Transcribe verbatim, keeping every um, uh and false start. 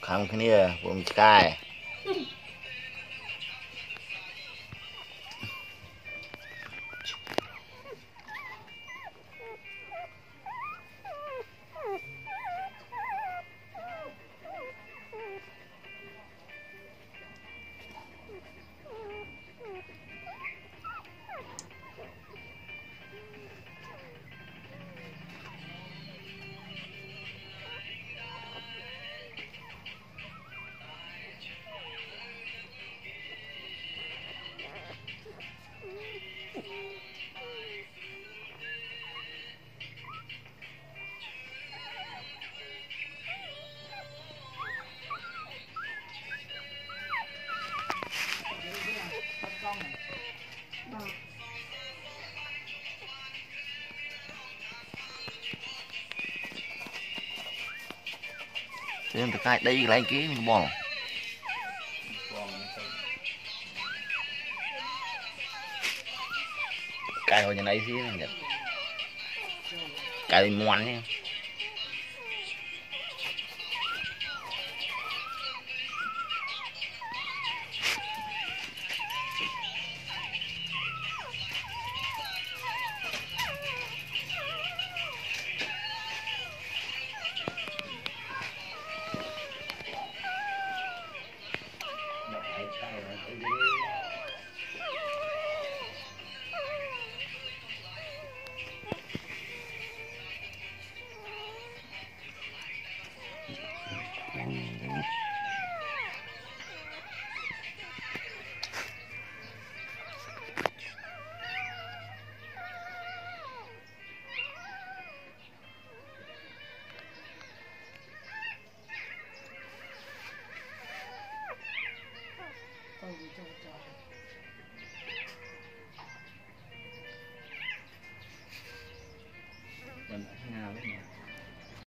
khăm cái này vùng sky thêm từ cái đây lấy cái bò cái hồi nhà này xí nhỉ cái ngoan nhé Mình ở nhà với nhà